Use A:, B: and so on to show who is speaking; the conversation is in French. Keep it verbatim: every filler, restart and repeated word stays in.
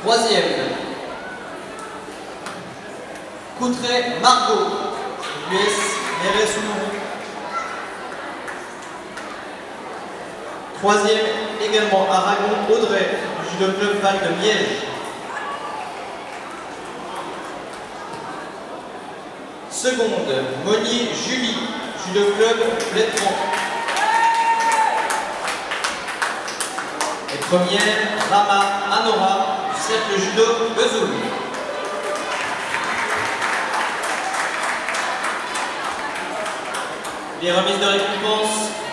A: Troisième, Coutré Margot, U S Neres-Soumourou. Troisième, également Aragon Audrey, du judo club Val de Miège. Seconde, Monnier Julie, judo club Plétran. Et première, Rama Anora, du cercle judo Vesoul. Les remises de récompense